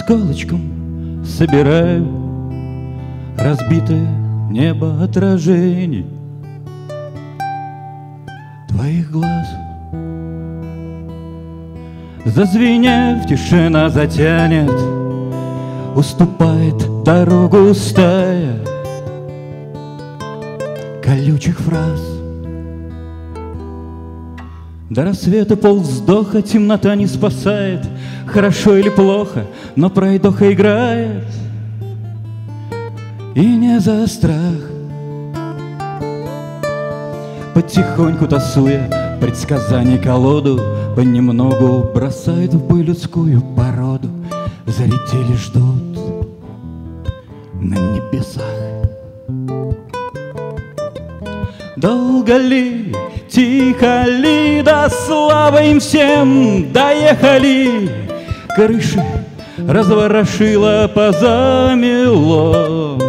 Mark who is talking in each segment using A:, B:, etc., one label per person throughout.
A: Осколочком собираю разбитое небо отражений твоих глаз. Зазвенев, тишина затянет, уступает дорогу стая колючих фраз. До рассвета полвздоха темнота не спасает, хорошо или плохо, но пройдоха играет. И не за страх, потихоньку тасуя предсказаний колоду, понемногу бросает в бой людскую породу. Зрители ждут на небесах. Долго ли, тихо ли, да слава им всем, доехали. Крыши разворошило, позамело.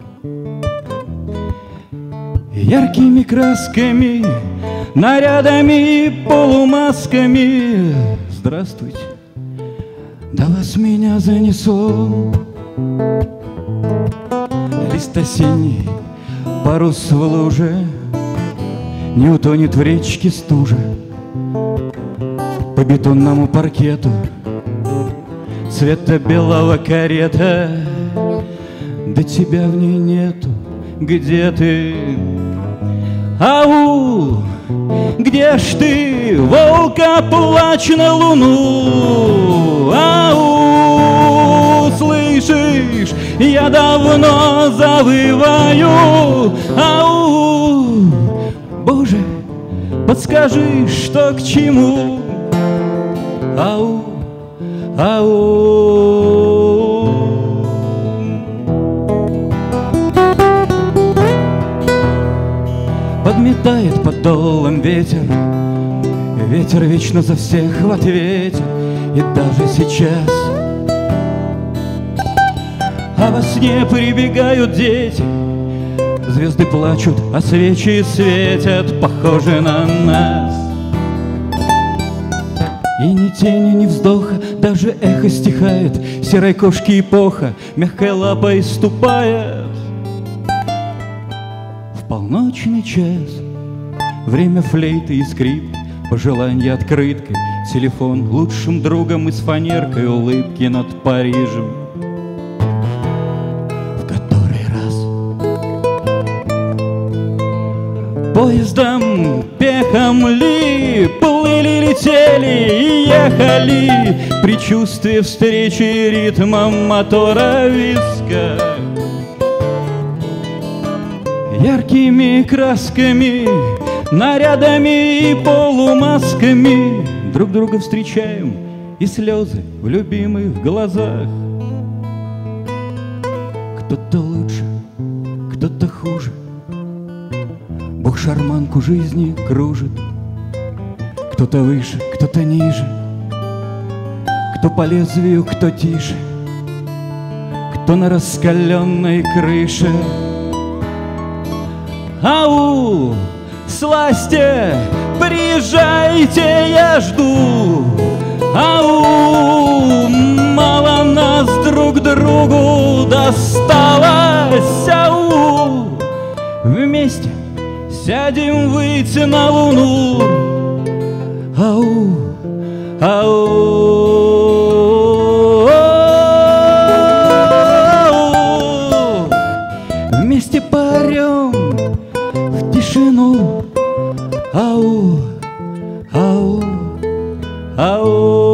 A: Яркими красками, нарядами и полумасками. Здравствуйте, да вас меня занесло. Лист осенний, парус в луже, не утонет в речке стужа. По бетонному паркету цвета белого карета, да тебя в ней нету. Где ты? Ау, где ж ты, волка плач на луну? Ау, слышишь, я давно завываю. Ау, Боже, подскажи, что к чему? Ау, ау. Подметает подолом ветер, ветер вечно за всех в ответе. И даже сейчас, а во сне прибегают дети. Звезды плачут, а свечи светят, похожи на нас. И ни тени, ни вздоха, даже эхо стихает. Серой кошки эпоха мягкой лапой ступает. В полночный час время флейты и скрипки, пожеланья открыткой, телефон лучшим другом и с фанеркой улыбки над Парижем. В который раз поездом, пехом ли, плыли, летели и ехали, предчувствие встречи ритмом мотора виска. Яркими красками, нарядами и полумасками друг друга встречаем, и слезы в любимых глазах. Кто-то лучше, кто-то хуже, Бог шарманку жизни кружит. Кто-то выше, кто-то ниже, кто по лезвию, кто тише, кто на раскаленной крыше. Ау, сласти, приезжайте, я жду. Ау, мало нас друг другу досталось. Ау, вместе сядем выйти на луну. Ау, ау, вместе поорем в тишину. Ау, ау, ау.